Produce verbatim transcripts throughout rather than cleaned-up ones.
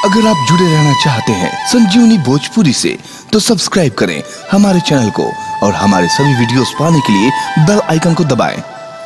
अगर आप जुड़े रहना चाहते हैं संजीवनी भोजपुरी से तो सब्सक्राइब करें हमारे चैनल को और हमारे सभी वीडियोस पाने के लिए बेल आइकन को दबाएं।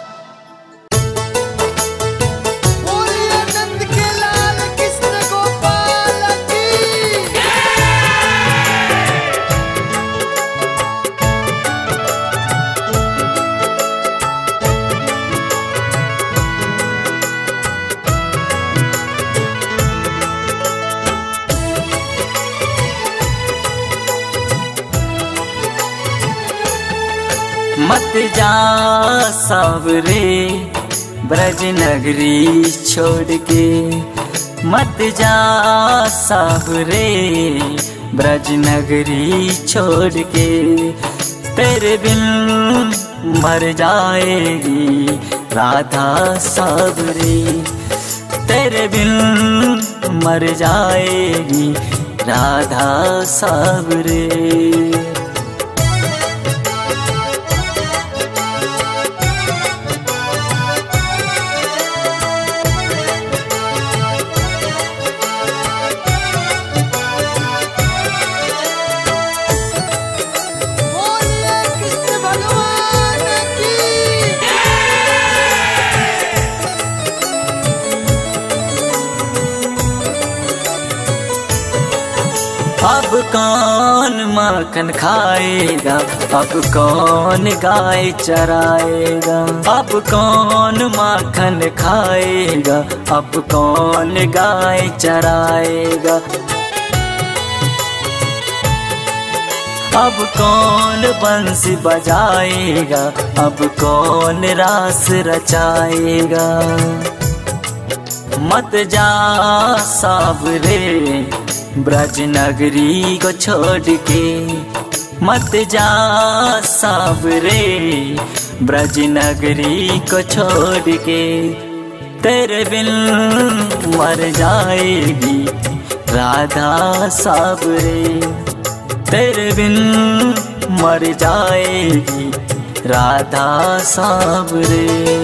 मत जा सावरे ब्रज नगरी छोड़ के, मत जा सावरे ब्रज नगरी छोड़ के, तेरे बिन मर जाएगी राधा सावरे, तेरे बिन मर जाएगी राधा सावरे। अब कौन माखन खाएगा, अब कौन गाय चराएगा, अब कौन माखन खाएगा, अब कौन गाय चराएगा, अब कौन बंसी बजाएगा, अब कौन रास रचाएगा। मत जा सावरे ब्रज नगरी को छोड़ के, मत जा सावरे ब्रज नगरी को छोड़ के, तेरे बिन मर जाएगी राधा सावरे, तेरे बिन मर जाएगी राधा सावरे।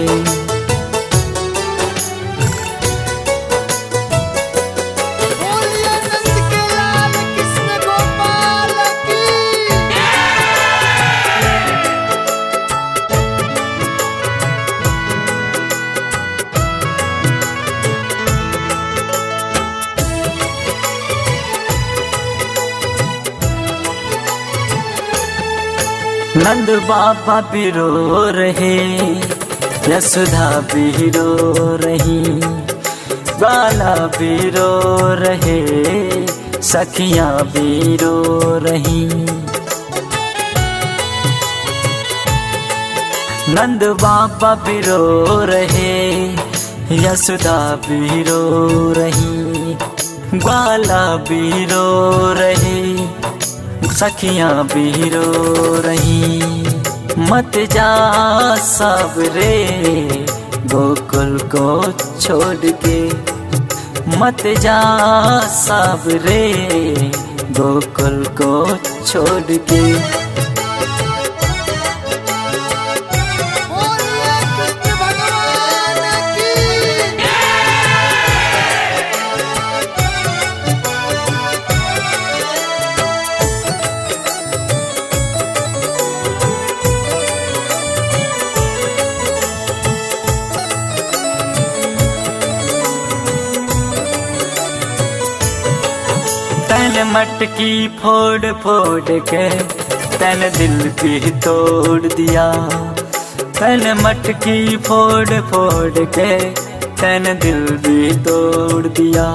नंद बाबा भी रो रहे, यशोदा भी रो रही, बाला भी रो रहे, सखियां भी रो रही। नंद बाबा भी रो रहे, यशोदा भी रो रही, बाला भी रो रहे, सखियां भी रो रही। मत जा सावरे गोकुल को छोड़ के, मत जा सावरे गोकुल को छोड़ के। तन मटकी फोड़ फोड़ के तन दिल भी तोड़ दिया, तन मटकी फोड़ फोड़ के तन दिल भी तोड़ दिया।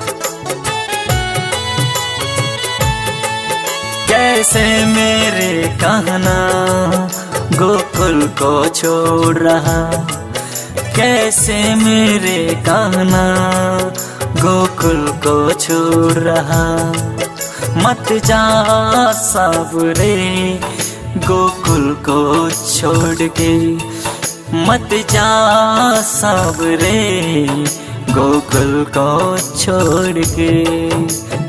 कैसे मेरे कहना गोकुल को छोड़ रहा, कैसे मेरे कहना गोकुल को छोड़ रहा। मत जा सावरे गोकुल को छोड़ के, मत जा सावरे गोकुल को छोड़ के।